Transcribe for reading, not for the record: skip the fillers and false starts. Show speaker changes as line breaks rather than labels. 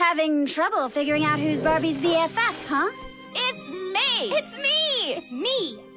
Having trouble figuring out who's Barbie's BFF, huh?
It's me!
It's me!
It's me!